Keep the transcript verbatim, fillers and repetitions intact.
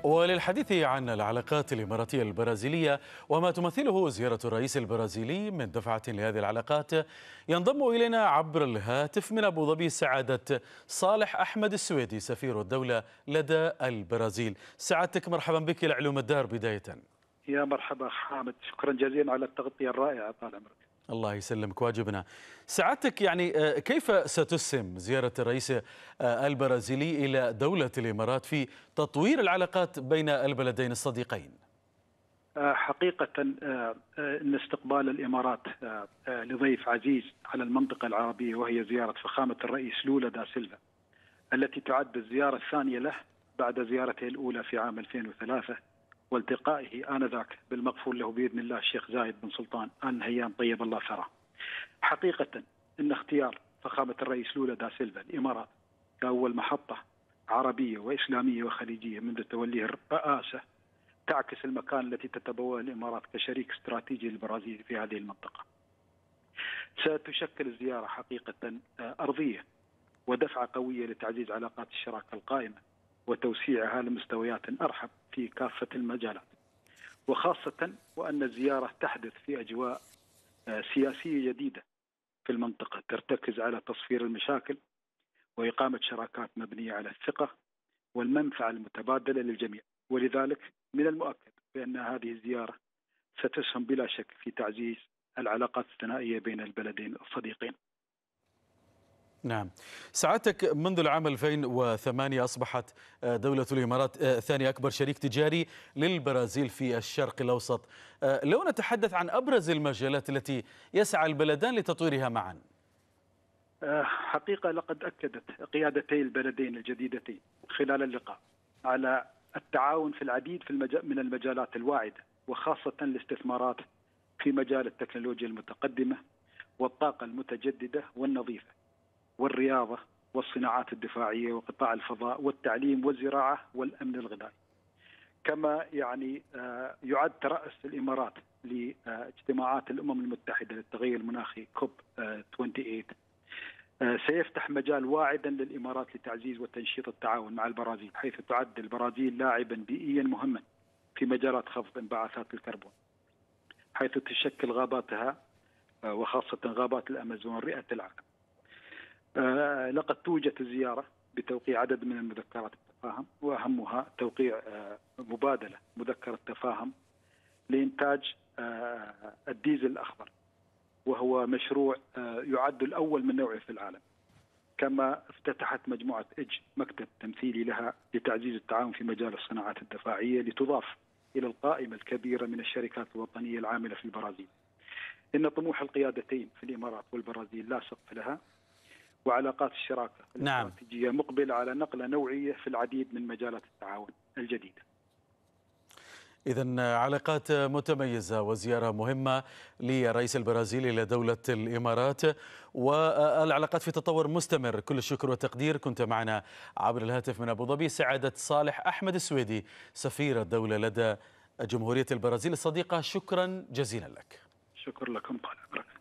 وللحديث عن العلاقات الإماراتية البرازيلية وما تمثله زيارة الرئيس البرازيلي من دفعة لهذه العلاقات، ينضم إلينا عبر الهاتف من أبو ظبي سعادة صالح أحمد السويدي سفير الدولة لدى البرازيل. سعادتك مرحبا بك لعلوم الدار بداية. يا مرحبا حامد، شكرا جزيلا على التغطية الرائعة. طال عمرك. الله يسلمك، واجبنا. سعادتك يعني كيف ستسهم زيارة الرئيس البرازيلي إلى دولة الإمارات في تطوير العلاقات بين البلدين الصديقين؟ حقيقة أن استقبال الإمارات لضيف عزيز على المنطقة العربية وهي زيارة فخامة الرئيس لولا دا سيلفا التي تعد الزيارة الثانية له بعد زيارته الأولى في عام ألفين وثلاثة والتقائه آنذاك بالمغفور له بإذن الله الشيخ زايد بن سلطان آل نهيان طيب الله ثراه. حقيقة أن اختيار فخامة الرئيس لولا دا سيلفا الإمارات كأول محطة عربية وإسلامية وخليجية منذ توليه الرئاسة تعكس المكان التي تتبوأ الإمارات كشريك استراتيجي للبرازيل في هذه المنطقة. ستشكل الزيارة حقيقة أرضية ودفعة قوية لتعزيز علاقات الشراكة القائمة وتوسيعها لمستويات أرحب في كافة المجالات، وخاصة وأن الزيارة تحدث في أجواء سياسية جديدة في المنطقة ترتكز على تصفير المشاكل وإقامة شراكات مبنية على الثقة والمنفعة المتبادلة للجميع. ولذلك من المؤكد بأن هذه الزيارة ستسهم بلا شك في تعزيز العلاقات الثنائية بين البلدين الصديقين. نعم، سعادتك منذ العام ألفين وثمانية أصبحت دولة الإمارات ثاني أكبر شريك تجاري للبرازيل في الشرق الأوسط. لو نتحدث عن أبرز المجالات التي يسعى البلدان لتطويرها معا. حقيقة لقد أكدت قيادتي البلدين الجديدتين خلال اللقاء على التعاون في العديد في المجال من المجالات الواعدة، وخاصة الاستثمارات في مجال التكنولوجيا المتقدمة والطاقة المتجددة والنظيفة والرياضة والصناعات الدفاعية وقطاع الفضاء والتعليم والزراعة والأمن الغذائي. كما يعني يعد ترأس الإمارات لاجتماعات الأمم المتحدة للتغير المناخي كوب ثمانية وعشرين سيفتح مجال واعدا للإمارات لتعزيز وتنشيط التعاون مع البرازيل، حيث تعد البرازيل لاعبا بيئيا مهما في مجالات خفض انبعاثات الكربون، حيث تشكل غاباتها وخاصة غابات الأمازون رئة العالم. لقد توجت الزيارة بتوقيع عدد من المذكرات التفاهم، وأهمها توقيع مبادلة مذكرة تفاهم لإنتاج الديزل الأخضر، وهو مشروع يعد الأول من نوعه في العالم. كما افتتحت مجموعة إج مكتب تمثيلي لها لتعزيز التعاون في مجال الصناعات الدفاعية لتضاف إلى القائمة الكبيرة من الشركات الوطنية العاملة في البرازيل. إن طموح القيادتين في الإمارات والبرازيل لا سقف لها، وعلاقات الشراكة الاستراتيجية نعم. مقبلة على نقلة نوعية في العديد من مجالات التعاون الجديدة. إذن علاقات متميزة وزيارة مهمة للرئيس البرازيلي إلى دولة الإمارات، والعلاقات في تطور مستمر. كل الشكر والتقدير. كنت معنا عبر الهاتف من أبو ظبي سعادة صالح أحمد السويدي سفير الدولة لدى جمهورية البرازيل الصديقة. شكرا جزيلا لك. شكرا لكم طال عمرك.